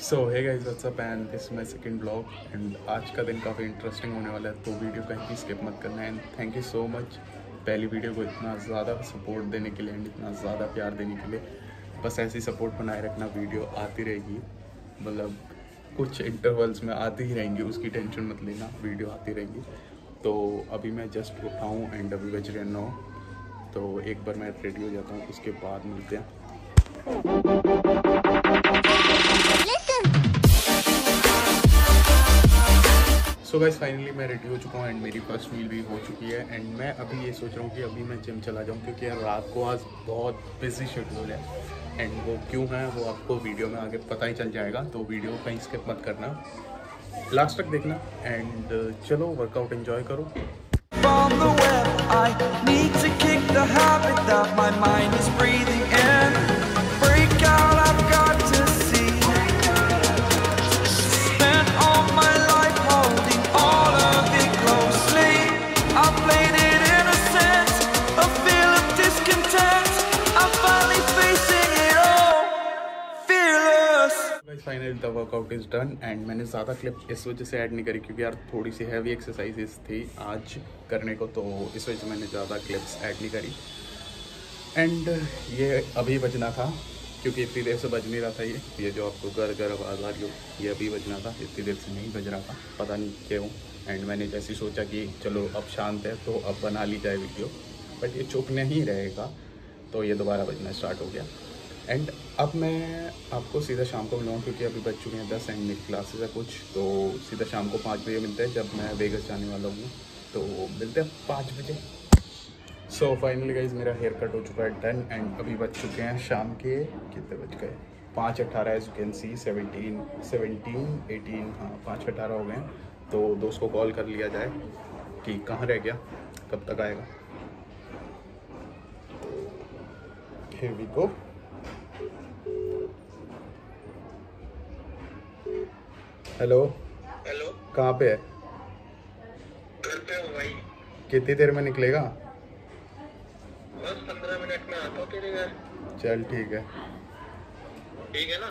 So hey guys what's up and this my second blog and आज का दिन काफ़ी इंटरेस्टिंग होने वाला है, तो वीडियो कहीं भी स्किप मत करना। And thank you so much पहली वीडियो को इतना ज़्यादा सपोर्ट देने के लिए एंड इतना ज़्यादा प्यार देने के लिए। बस ऐसी सपोर्ट बनाए रखना, वीडियो आती रहेगी, मतलब कुछ इंटरवल्स में आती ही रहेंगी, उसकी टेंशन मत लेना, वीडियो आती रहेगी। तो अभी मैं जस्ट उठा हूँ एंड अभी बज रहे 9, तो एक बार मैं रेडी हो जाता हूँ, उसके बाद मिलते हैं। सो गाइस फाइनली मैं रेडी हो चुका हूँ एंड मेरी फर्स्ट मील भी हो चुकी है। एंड मैं अभी ये सोच रहा हूँ कि अभी मैं जिम चला जाऊँ, क्योंकि यार रात को आज बहुत बिजी शेड्यूल है एंड वो क्यों है वो आपको वीडियो में आगे पता ही चल जाएगा। तो वीडियो कहीं स्किप मत करना, लास्ट तक देखना एंड चलो वर्कआउट एंजॉय करो। Finally the workout is done and मैंने ज़्यादा क्लिप इस वजह से ऐड नहीं करी क्योंकि यार थोड़ी सी हैवी एक्सरसाइजेस थी आज करने को, तो इस वजह से मैंने ज़्यादा क्लिप्स ऐड नहीं करी। एंड ये अभी बजना था क्योंकि इतनी देर से बज नहीं रहा था, ये जो आपको घर घर आवाज़ आ रही हो ये अभी बजना था, इतनी देर से नहीं बज रहा था, पता नहीं क्यों। एंड मैंने जैसे सोचा कि चलो अब शांत है तो अब बना ली जाए वीडियो, बट ये चुप नहीं रहेगा, तो ये दोबारा बजना स्टार्ट हो गया। एंड अब मैं आपको सीधा शाम को मिलूँगा क्योंकि अभी बज चुके हैं 10 एंड मेरी क्लासेस है कुछ, तो सीधा शाम को 5 बजे मिलते हैं जब मैं वेगस जाने वाला हूँ, तो मिलते हैं 5 बजे। सो फाइनली गाइज मेरा हेयर कट हो चुका है डन एंड अभी बज चुके हैं शाम के कितने बज गए 5:18 एज यू कैन सी 18 हाँ 5:18 हो गए हैं। तो दोस्त को कॉल कर लिया जाए कि कहाँ रह गया, कब तक आएगा। Here we go. Hello hello, कहाँ पे है? घर पे हूँ भाई। कितनी देर में निकलेगा? बस 15 मिनट में आता हूँ तेरे घर। चल ठीक है। ठीक है ना?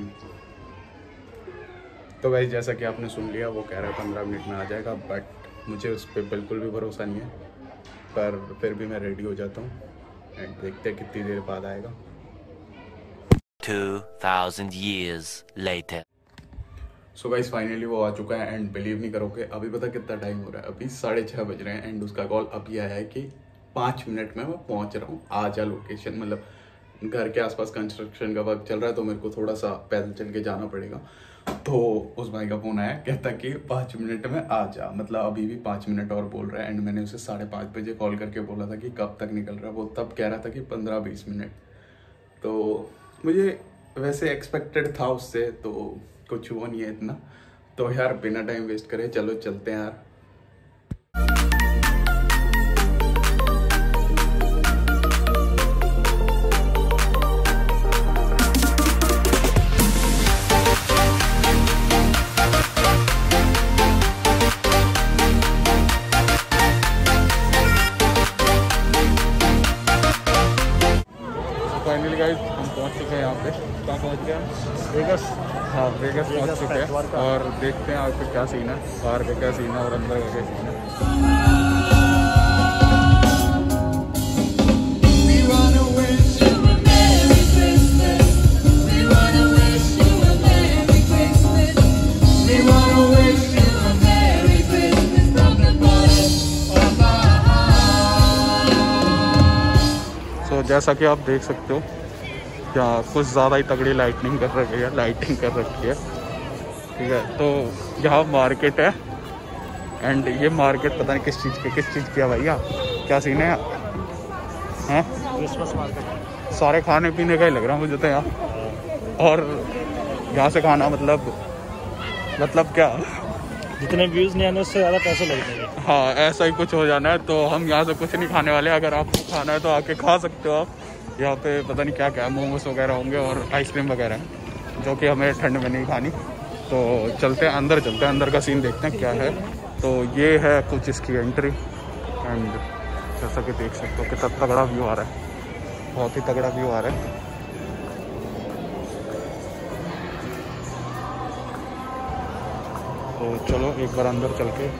तो गाइस जैसा कि आपने सुन लिया, वो कह रहा है 15 मिनट में आ जाएगा, बट मुझे उस पर बिल्कुल भी भरोसा नहीं है, पर फिर भी मैं रेडी हो जाता हूँ एंड देखते हैं कितनी देर बाद आएगा। 2000 years later. So guys finally वो आ चुका है एंड बिलीव नहीं करोगे अभी पता कितना टाइम हो रहा है, अभी 6:30 बज रहे हैं एंड उसका कॉल अभी आया है कि 5 मिनट में मैं पहुंच रहा हूँ, आ जा लोकेशन। मतलब घर के आसपास कंस्ट्रक्शन का वर्क चल रहा है तो मेरे को थोड़ा सा पैदल चल के जाना पड़ेगा। तो उस भाई का फ़ोन आया, कहता कि 5 मिनट में आ जा, मतलब अभी भी 5 मिनट और बोल रहा है। एंड मैंने उसे 5:30 बजे कॉल करके बोला था कि कब तक निकल रहा है, वो तब कह रहा था कि 15-20 मिनट। तो मुझे वैसे एक्सपेक्टेड था उससे, तो कुछ हुआ नहीं है इतना। तो यार बिना टाइम वेस्ट करे चलो चलते हैं यार। फाइनली गाइस हम पहुंच चुके हैं यहाँ पे। कहाँ पहुंच गए? वेगस। हाँ वेगस पहुंच चुके हैं और देखते हैं आपके क्या सीन है, बाहर का क्या सीन है और अंदर का क्या सीन है। तो जैसा कि आप देख सकते हो क्या कुछ ज़्यादा ही तगड़ी लाइटिंग कर रखी है, ठीक है। तो यहाँ मार्केट है एंड ये मार्केट पता नहीं किस चीज़ की है भैया, क्या सीन है? हैं क्रिसमस मार्केट, सारे खाने पीने का ही लग रहा है मुझे तो यहाँ। और यहाँ से खाना मतलब क्या, जितने व्यूज़ नहीं आने उससे ज़्यादा पैसे लगेंगे। हाँ ऐसा ही कुछ हो जाना है। तो हम यहाँ से कुछ नहीं खाने वाले, अगर आपको खाना है तो आके खा सकते हो आप। यहाँ पे पता नहीं क्या क्या मोमोस वगैरह होंगे और आइसक्रीम वगैरह है, जो कि हमें ठंड में नहीं खानी। तो चलते हैं अंदर, अंदर का सीन देखते हैं क्या है। तो ये है कुछ इसकी एंट्री एंड जैसा कि देख सकते हो कितना तगड़ा व्यू आ रहा है, बहुत ही तगड़ा व्यू आ रहा है। तो चलो एक बार अंदर चल के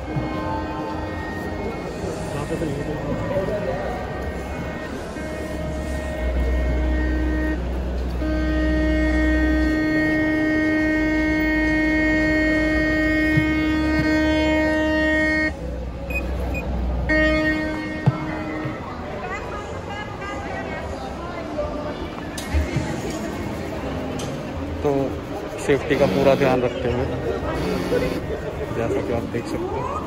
तो सेफ्टी का पूरा ध्यान रखते हुए जैसा कि आप देख सकते हो।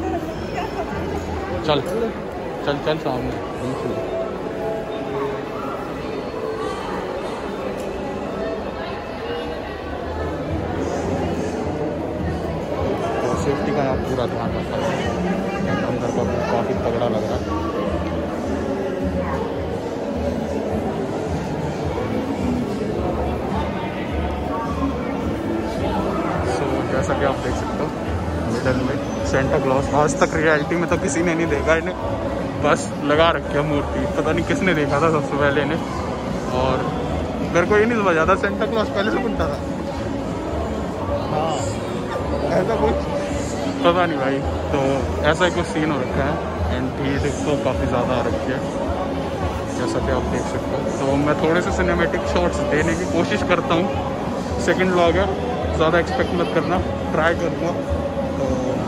चल चल चल सामने तो सेफ्टी का यहाँ पूरा ध्यान रखा है। अंदर का काफ़ी तगड़ा लग रहा है। जैसा कि आप देख सकते हो मिडल में सेंटा क्लॉज। आज तक रियलिटी में तो किसी ने नहीं देखा इन्हें, बस लगा रखी है मूर्ति। पता नहीं किसने देखा था सबसे पहले इन्हें, और मेरे को ये नहीं समझ आता सेंटा क्लॉज पहले से बनता था। हाँ ऐसा कुछ पता नहीं भाई। तो ऐसा ही कुछ सीन हो रखा है एंड भीड़ तो काफ़ी ज़्यादा आ रखी है जैसा कि आप देख सकते हो। तो मैं थोड़े से सिनेमेटिक शॉट्स देने की कोशिश करता हूँ। सेकंड व्लॉग है, ज़्यादा एक्सपेक्ट मत करना, ट्राई करूँगा। तो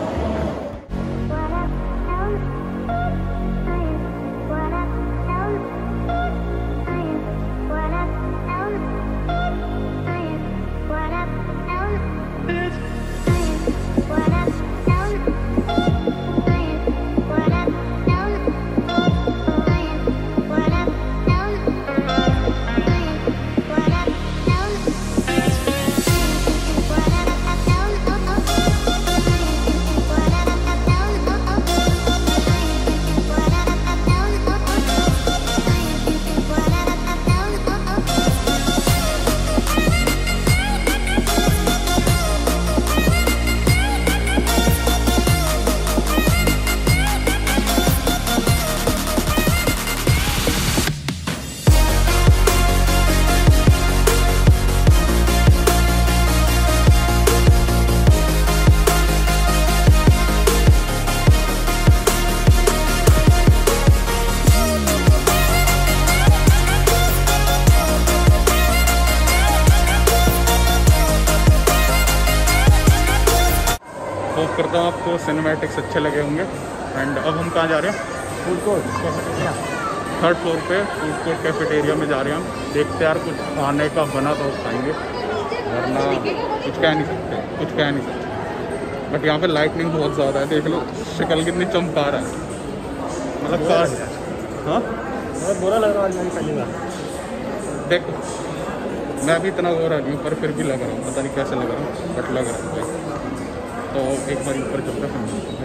होप करता हूँ आपको सिनेमैटिक्स अच्छे लगे होंगे। एंड अब हम कहाँ जा रहे हैं? Food court cafeteria, third floor पे फूड कोर्ट कैफेटेरिया में जा रहे हैं हम। देखते हैं यार कुछ खाने का बना तो खाएंगे, वरना कुछ कह नहीं सकते, कुछ कह नहीं सकते। बट यहाँ पे लाइटनिंग बहुत ज़्यादा है, देख लो शक्ल कितनी चमका रहा है, मतलब कार। हाँ बहुत बुरा लग रहा है पहली बार। देखो मैं भी इतना हो रहा हूँ पर फिर भी लग रहा हूँ, पता नहीं कैसे लग रहा हूँ बट लग रहा है। तो एक बार ऊपर चलते हैं भाई।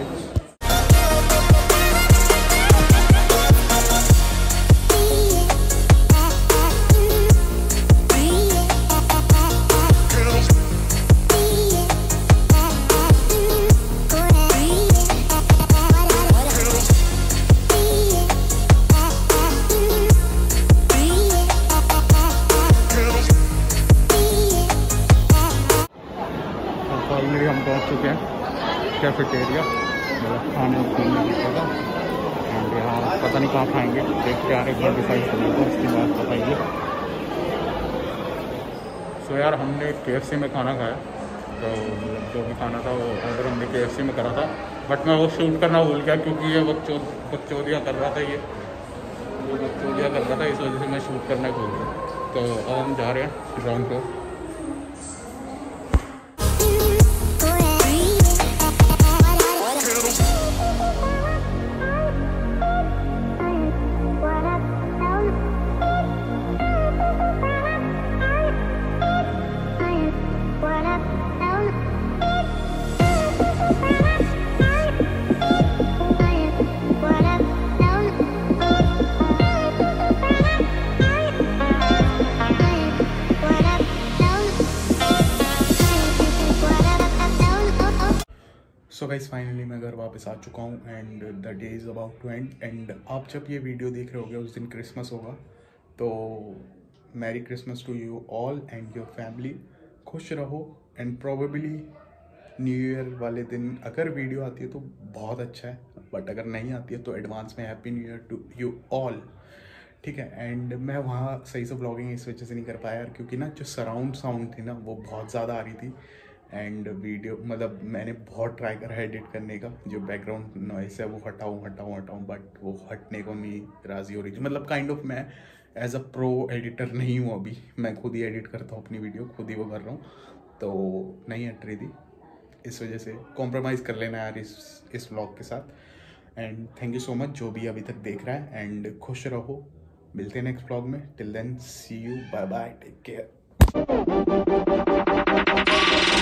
फाइनली हम पहुंच चुके हैं कैफेटेरिया, मतलब खाने पीने की जगह। एंड यहाँ पता नहीं कहाँ खाएंगे, देखते यार एक बार डिसाइड करने को, उसके बाद बताइए। सो यार हमने KFC में खाना खाया, तो जो भी खाना था वो ऑर्डर हमने KFC में करा था। बट मैं वो शूट करना भूल गया क्योंकि ये बकचोदिया कर रहा था, ये बकचोदिया कर रहा था, इस वजह से मैं शूट करना भूल गया। तो अब हम जा रहे हैं ground floor. So guys finally मैं घर वापस आ चुका हूँ and the day is about to end. And आप जब ये वीडियो देख रहे होगे उस दिन क्रिसमस होगा, तो merry Christmas to you all and your family. खुश रहो एंड प्रोबेबली न्यू ईयर वाले दिन अगर वीडियो आती है तो बहुत अच्छा है, बट अगर नहीं आती है तो एडवांस में happy new year to you all. ठीक है। एंड मैं वहाँ सही से ब्लॉगिंग इस वजह से नहीं कर पाया यार, क्योंकि ना जो सराउंड साउंड थी ना वो बहुत ज़्यादा आ रही थी। एंड वीडियो मतलब मैंने बहुत ट्राई करा एडिट करने का, जो बैकग्राउंड नॉइस है वो हटाऊँ, बट वो हटने को नहीं राज़ी हो रही थी। मतलब काइंड ऑफ मैं एज अ प्रो एडिटर नहीं हूँ अभी, मैं खुद ही एडिट करता हूँ अपनी वीडियो, खुद ही वो कर रहा हूँ, तो नहीं हट रही थी। इस वजह से कॉम्प्रोमाइज़ कर लेना यार इस व्लॉग के साथ। And thank you so much जो भी अभी तक देख रहा है, एंड खुश रहो। मिलते हैं नेक्स्ट व्लॉग में। Till then see you, bye bye, take care.